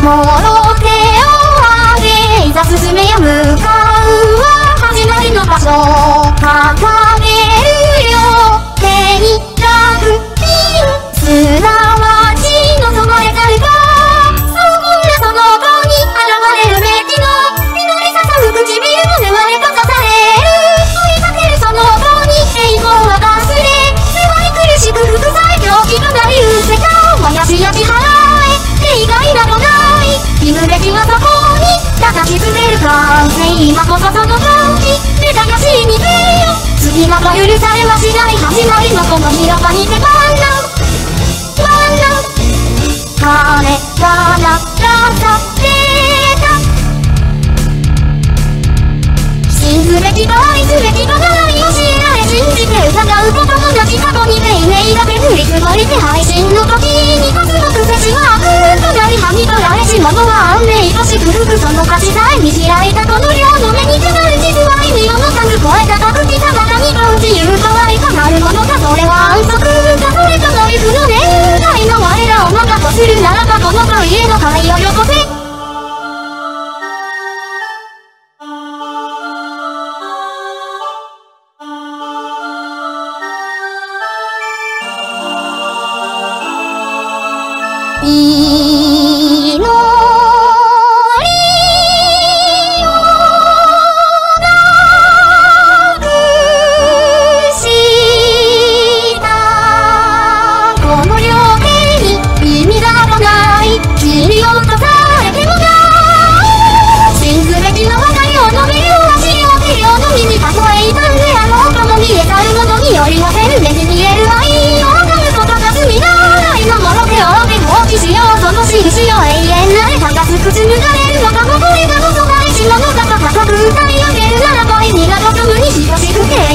もろ手を挙げ、いざ進めや向かうは始まりの場所。掲げるよ手に楽品、すなわち望まれたるか。そこらその後に現れるべきの実りささむ唇の縫われと刺される。追いかけるその後に栄光は忘れ、すごい苦しく副作用気となり失せた。もやしやち払え例外などない。見るべきはそこに叩きつける完成。今こそその時目覚ましい見てよ。次など許されはしない始まりのこの広場にてワンナウ鐘が鳴らされた。信ずべきと愛すべきとない教えられ信じて疑うこともなき過去に命名がめくりつもりて配信の時に数の癖しは悪運となりはみ取られし者は安寧としくその価値さえ見開いたこの量の目に迫る実は意味をの数超えた特技さまだにと自由とはいかなるものか。それは安息かそれとも行くのね。愛の我らを我がとするならばこの問いへの答えをよこせ。祈りをなくしたこの両手に意味などない切り落とされてもなお信ずべきの別れを述べる足を手をのみにたとえ傷んであろうとも見えざるものにより寄せる目に見える愛を拝むことが罪な愛のもろ手を放棄しようその印を永遠なれ高すく紡がれるのかもこれが望まれし者だと高く歌い上げるならば意味がとともに等しくて